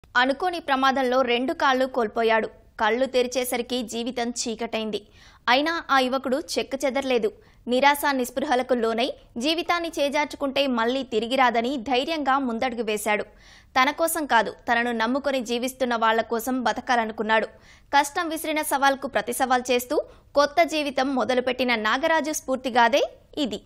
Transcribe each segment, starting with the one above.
అనుకోని ప్రమాదంలో 2 కాళ్లు కోల్పోయాడు. కళ్ళు తెరిచేసరికి జీవితం చీకటైంది. అయినా ఆ యువకుడు చెక్కుచెదరలేదు. నిరాశ నిస్పృహలకు లోనై జీవితాన్ని చేజార్చుకుంటే మళ్లీ తిరిగి రాదని ధైర్యంగా ముందడుగు వేశాడు. తన కోసం కాదు, తనను నమ్ముకొని జీవిస్తున్న వాళ్ల కోసం బతకాలనుకున్నాడు. కష్టం విసిరిన సవాల్కు ప్రతి సవాల్ చేస్తూ కొత్త జీవితం మొదలుపెట్టిన నాగరాజు స్ఫూర్తిగాదే ఇది.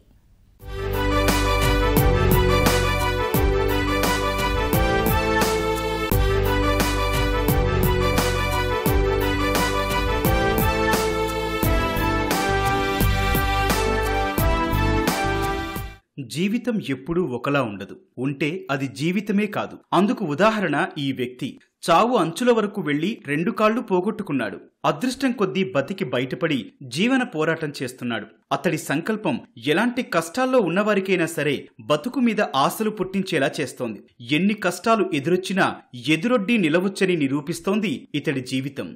జీవితం ఎప్పుడూ ఒకలా ఉండదు. ఉంటే అది జీవితమే కాదు. అందుకు ఉదాహరణ ఈ వ్యక్తి. చావు అంచుల వరకు వెళ్లి 2 కాళ్లు పోగొట్టుకున్నాడు. అదృష్టం కొద్దీ బతికి బయటపడి జీవన పోరాటం చేస్తున్నాడు. అతడి సంకల్పం ఎలాంటి కష్టాల్లో ఉన్నవారికైనా సరే బతుకు మీద ఆశలు పుట్టించేలా చేస్తోంది. ఎన్ని కష్టాలు ఎదురొచ్చినా ఎదురొడ్డి నిలవొచ్చని నిరూపిస్తోంది ఇతడి జీవితం.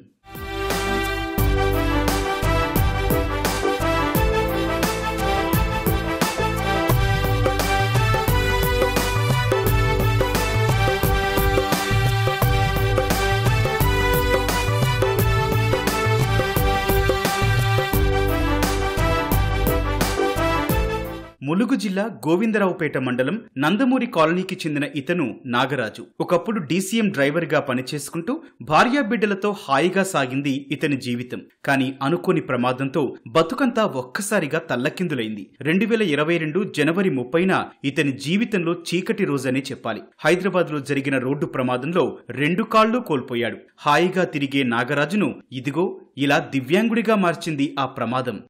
ములుగు జిల్లా గోవిందరావుపేట మండలం నందమూరి కాలనీకి చెందిన ఇతను నాగరాజు. ఒకప్పుడు డీసీఎం డ్రైవర్ గా పనిచేసుకుంటూ భార్యాబిడ్డలతో హాయిగా సాగింది ఇతని జీవితం. కానీ అనుకోని ప్రమాదంతో బతుకంతా ఒక్కసారిగా తల్లకిందులైంది. 2022 జనవరి 30న ఇతని జీవితంలో చీకటి రోజనే చెప్పాలి. హైదరాబాద్ లో జరిగిన రోడ్డు ప్రమాదంలో 2 కాళ్లు కోల్పోయాడు. హాయిగా తిరిగే నాగరాజును ఇదిగో ఇలా దివ్యాంగుడిగా మార్చింది ఆ ప్రమాదం.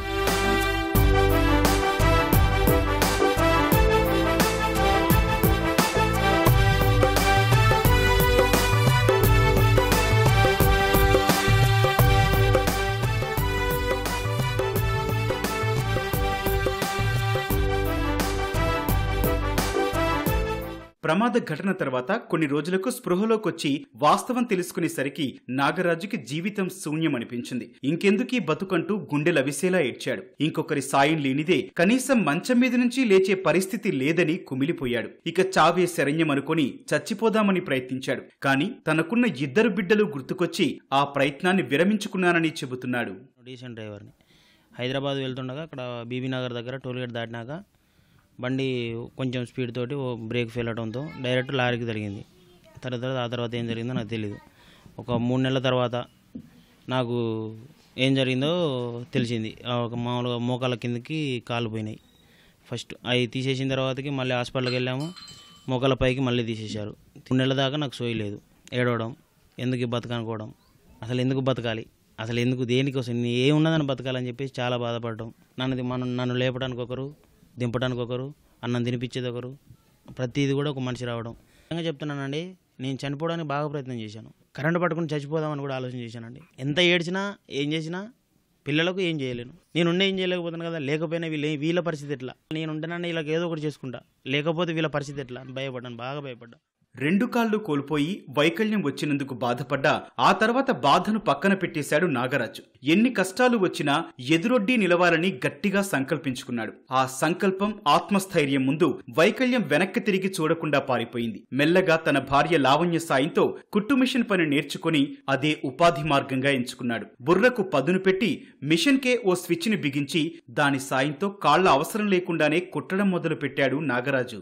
ప్రమాద ఘటన తర్వాత కొన్ని రోజులకు స్పృహలోకొచ్చి వాస్తవం తెలుసుకునేసరికి నాగరాజుకి జీవితం శూన్యమనిపించింది. ఇంకెందుకీ బతుకంటూ గుండెలవిసేలా ఏడ్చాడు. ఇంకొకరి సాయం లేనిదే కనీసం మంచం మీద నుంచి లేచే పరిస్థితి లేదని కుమిలిపోయాడు. ఇక చావే శరణ్యమనుకొని చచ్చిపోదామని ప్రయత్నించాడు. కానీ తనకున్న 2 బిడ్డలు గుర్తుకొచ్చి ఆ ప్రయత్నాన్ని విరమించుకున్నానని చెబుతున్నాడు. డీసెంట్ డ్రైవర్ని హైదరాబాద్ వెళ్తుండగా అక్కడ బీబీనగర్ దగ్గర టోల్గేట్ దాటినాక బండి కొంచెం స్పీడ్ తోటి బ్రేక్ ఫెయిల్ అవడంతో డైరెక్ట్ లారీకి జరిగింది. ఆ తర్వాత ఏం జరిగిందో నాకు తెలియదు. ఒక 3 నెలల తర్వాత నాకు ఏం జరిగిందో తెలిసింది. ఒక మామూలుగా మోకాళ్ళ కిందకి కాళ్ళు పోయినాయి. ఫస్ట్ అవి తీసేసిన తర్వాతకి మళ్ళీ హాస్పిటల్కి వెళ్ళాము. మోకాళ్ళ పైకి మళ్ళీ తీసేశారు. 3 నెలల దాకా నాకు సోయి లేదు. ఏడవడం, ఎందుకు బతకనుకోవడం, అసలు ఎందుకు బతకాలి, అసలు ఎందుకు దేనికోసం ఏమున్నదని బతకాలని చెప్పేసి చాలా బాధపడడం. నన్ను లేపడానికి ఒకరు, దింపడానికి ఒకరు, అన్నం తినిపించేది ఒకరు, ప్రతిదీ కూడా ఒక మనిషి రావడం. నిజంగా చెప్తున్నానండి, నేను చనిపోవడానికి బాగా ప్రయత్నం చేశాను. కరెంటు పట్టుకుని చచ్చిపోదామని కూడా ఆలోచన చేశానండి. ఎంత ఏడ్చినా ఏం చేసినా పిల్లలకు ఏం చేయలేను. నేనుండే ఏం చేయలేకపోతున్నాను కదా, లేకపోయినా వీళ్ళ పరిస్థితి ఎట్లా, నేనుంటేనన్నా వీళ్ళకి ఏదో ఒకటి చేసుకుంటా, లేకపోతే వీళ్ళ పరిస్థితి ఎట్లా అని భయపడ్డాను, బాగా భయపడ్డా. 2 కాళ్లు కోల్పోయి వైకల్యం వచ్చినందుకు బాధపడ్డా ఆ తర్వాత బాధను పక్కన పెట్టేశాడు నాగరాజు. ఎన్ని కష్టాలు వచ్చినా ఎదురొడ్డి నిలవాలని గట్టిగా సంకల్పించుకున్నాడు. ఆ సంకల్పం, ఆత్మస్థైర్యం ముందు వైకల్యం వెనక్కి తిరిగి చూడకుండా పారిపోయింది. మెల్లగా తన భార్య లావణ్య సాయంతో కుట్టు మిషన్ పని నేర్చుకుని అదే ఉపాధి మార్గంగా ఎంచుకున్నాడు. బుర్రకు పదును పెట్టి మిషన్కే ఓ స్విచ్ ని బిగించి దాని సాయంతో కాళ్ల అవసరం లేకుండానే కుట్టడం మొదలు పెట్టాడు నాగరాజు.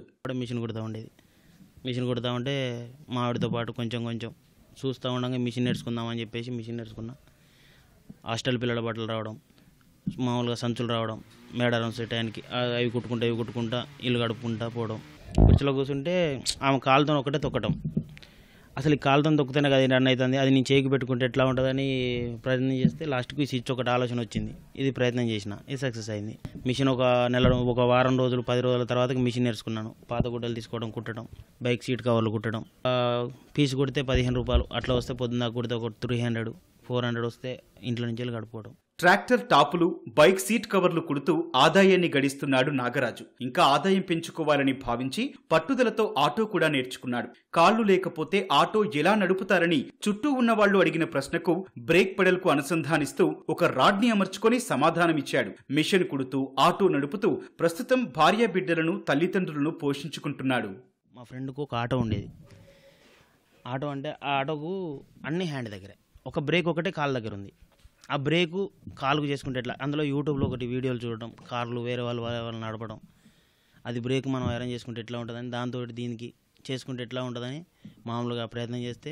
మిషన్ కుడతా ఉంటే మా ఆవిడతో పాటు కొంచెం చూస్తూ ఉండగా మిషన్ నేర్చుకుందామని చెప్పేసి మిషన్ నేర్చుకున్నా. హాస్టల్ పిల్లల బట్టలు రావడం, మామూలుగా సంచులు రావడం, మేడారం టైంకి అవి కుట్టుకుంటా ఇల్లు గడుపుకుంటా పోవడం. కుర్చీలో కూర్చుంటే ఆమె కాలుతో ఒకటే తొక్కటం. అసలు ఈ కాలుతో తొక్కుతేనే కదా రన్ అవుతుంది, అది నేను చేయికి పెట్టుకుంటే ఎట్లా ఉంటుందని ప్రయత్నం చేస్తే లాస్ట్కి ఈ స్విచ్ ఒకటి ఆలోచన వచ్చింది. ఇది ప్రయత్నం చేసిన, ఇది సక్సెస్ అయింది. మిషన్ ఒక వారం రోజులు 10 రోజుల తర్వాత మిషన్ నేర్చుకున్నాను. పాత గుడ్డలు తీసుకోవడం, కుట్టడం, బైక్ సీట్ కవర్లు కుట్టడం. పీస్ కుడితే 15 రూపాయలు, అట్లా వస్తే పొద్దున్న కుడితే ఒక 300, 400 వస్తే ఇంట్లో నుంచి వెళ్ళి గడుపుకోవడం. ట్రాక్టర్ టాపులు, బైక్ సీట్ కవర్లు కుడుతూ ఆదాయాన్ని గడిస్తున్నాడు నాగరాజు. ఇంకా ఆదాయం పెంచుకోవాలని భావించి పట్టుదలతో ఆటో కూడా నేర్చుకున్నాడు. కాళ్లు లేకపోతే ఆటో ఎలా నడుపుతారని చుట్టూ ఉన్నవాళ్లు అడిగిన ప్రశ్నకు బ్రేక్ పెడల్ కు అనుసంధానిస్తూ ఒక రాడ్ని అమర్చుకొని సమాధానమిచ్చాడు. మిషన్ కుడుతూ ఆటో నడుపుతూ ప్రస్తుతం భార్య బిడ్డలను, తల్లిదండ్రులను పోషించుకుంటున్నాడు. మా ఫ్రెండ్కు ఒక ఆటో ఉండేది. ఆటో అంటే ఆ ఆటోకు అన్ని హ్యాండ్ దగ్గరే, ఒక బ్రేక్ ఒకటే కాలు దగ్గర ఉంది. ఆ బ్రేకు కాలుకు చేసుకుంటే ఎట్లా, అందులో యూట్యూబ్లో ఒకటి వీడియోలు చూడడం, కార్లు వేరే వాళ్ళు నడపడం, అది బ్రేక్ మనం అరేంజ్ చేసుకుంటే ఎట్లా ఉంటుందని, దాంతో దీనికి చేసుకుంటే ఎట్లా ఉంటుందని మామూలుగా ప్రయత్నం చేస్తే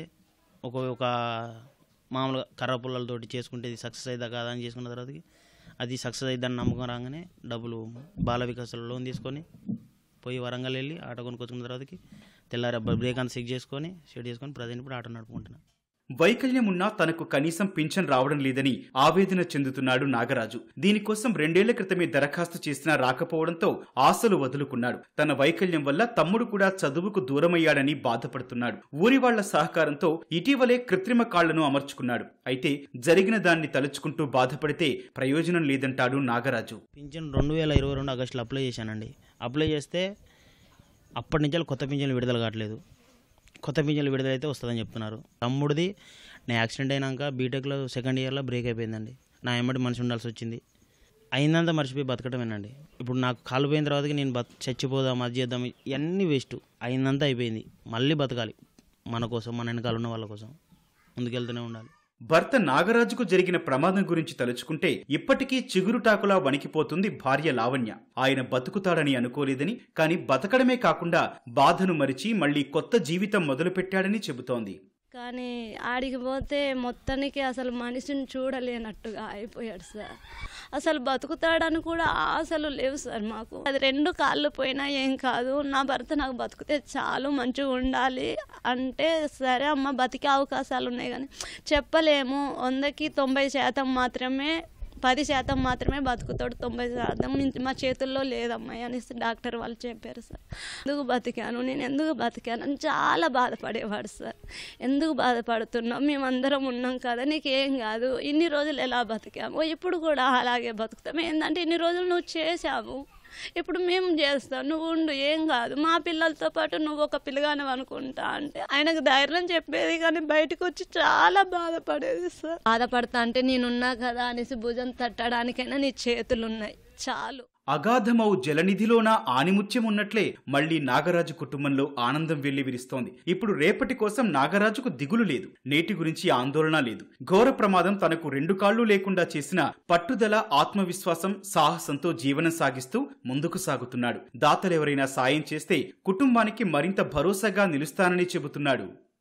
ఒక మామూలుగా కర్ర పుల్లలతోటి చేసుకుంటే ఇది సక్సెస్ అవుతా కాదా అని చేసుకున్న తర్వాతకి అది సక్సెస్ అవుతుందని నమ్మకం రాగానే డబ్బులు బాల వికాసంలో లోన్ తీసుకొని పోయి వరంగల్ వెళ్ళి ఆటో కొనుక్కొచ్చుకున్న తర్వాతకి తెల్లారి బ్రేక్ అంతా చెక్ చేసుకొని సెట్ చేసుకొని ప్రజెంట్ ఇప్పుడు ఆటో నడుపుకుంటున్నాను. వైకల్యం ఉన్నా తనకు కనీసం పింఛన్ రావడం లేదని ఆవేదన చెందుతున్నాడు నాగరాజు. దీనికోసం 2 ఏళ్ల క్రితమే దరఖాస్తు చేసినా రాకపోవడంతో ఆశలు వదులుకున్నాడు. తన వైకల్యం వల్ల తమ్ముడు కూడా చదువుకు దూరమయ్యాడని బాధపడుతున్నాడు. ఊరి వాళ్ల సహకారంతో ఇటీవలే కృత్రిమ కాళ్లను అమర్చుకున్నాడు. అయితే జరిగిన దాన్ని తలుచుకుంటూ బాధపడితే ప్రయోజనం లేదంటాడు నాగరాజు. పింఛన్ 2022 ఆగస్టులో అప్లై చేశానండి. అప్లై చేస్తే అప్పటి నుంచి కొత్త పింఛన్లు విడుదల కావట్లేదు. కొత్త పింఛన్లు విడుదలైతే వస్తుందని చెప్తున్నారు. తమ్ముడిది నేను యాక్సిడెంట్ అయినాక బీటెక్లో సెకండ్ ఇయర్లో బ్రేక్ అయిపోయిందండి. నా ఎమ్మటి మనిషి ఉండాల్సి వచ్చింది. అయిందంతా మర్చిపోయి బతకటమేనండి. ఇప్పుడు నాకు కాలు పోయిన తర్వాతకి నేను చచ్చిపోదాం, అది చేద్దాం, ఇవన్నీ వేస్ట్. అయిందంతా అయిపోయింది. మళ్ళీ బతకాలి, మన కోసం, మన వెనకాల ఉన్న వాళ్ళ కోసం ముందుకెళ్తూనే ఉండాలి. భర్త నాగరాజుకు జరిగిన ప్రమాదం గురించి తలుచుకుంటే ఇప్పటికీ చిగురుటాకులా వణికిపోతుంది భార్య లావణ్య. ఆయన బతుకుతాడని అనుకోలేదని, కానీ బతకడమే కాకుండా బాధను మరిచి మళ్లీ కొత్త జీవితం మొదలుపెట్టాడని చెబుతోంది. కానీ ఆడికి పోతే మొత్తానికి అసలు మనిషిని చూడలేనట్టుగా అయిపోయాడు సార్. అసలు బతుకుతాడని కూడా ఆశలు లేవు సార్ మాకు. అది 2 కాళ్ళు పోయినా ఏం కాదు, నా భర్త నాకు బతుకుతే చాలు, మంచిగా ఉండాలి అంటే సరే అమ్మ బతికే అవకాశాలు ఉన్నాయి, కానీ చెప్పలేము. 100కి 90% మాత్రమే, 10% మాత్రమే బతుకుతాడు, 90% మా చేతుల్లో లేదమ్మాయి అనేసి డాక్టర్ వాళ్ళు చెప్పారు సార్. ఎందుకు బతికాను, నేను ఎందుకు బతికాను అని చాలా బాధపడేవాడు సార్. ఎందుకు బాధపడుతున్నావు, మేమందరం ఉన్నాం కదా, నీకేం కాదు, ఇన్ని రోజులు ఎలా బతికాము, ఇప్పుడు కూడా అలాగే బతుకుతాం. ఏంటంటే ఇన్ని రోజులు నువ్వు చేసావు, ఇప్పుడు మేము చేస్తాం, నువ్వు ఉండు, ఏం కాదు, మా పిల్లలతో పాటు నువ్వు ఒక పిల్లగానే అనుకుంటా అంటే ఆయనకు ధైర్యం చెప్పేది, కానీ బయటకు వచ్చి చాలా బాధపడేది సార్. బాధపడతా అంటే నేనున్నా కదా అనేసి భుజం తట్టడానికైనా నీ చేతులు ఉన్నాయి చాలు. అగాధమౌ జలనిధిలోన ఆనిముత్యం ఉన్నట్లే మళ్లీ నాగరాజు కుటుంబంలో ఆనందం వెల్లివిరుస్తోంది. ఇప్పుడు రేపటి కోసం నాగరాజుకు దిగులు లేదు, నేటి గురించి ఆందోళన లేదు. ఘోర ప్రమాదం తనకు 2 కాళ్లు లేకుండా చేసిన పట్టుదల, ఆత్మవిశ్వాసం, సాహసంతో జీవనం సాగిస్తూ ముందుకు సాగుతున్నాడు. దాతలెవరైనా సాయం చేస్తే కుటుంబానికి మరింత భరోసాగా నిలుస్తానని చెబుతున్నాడు.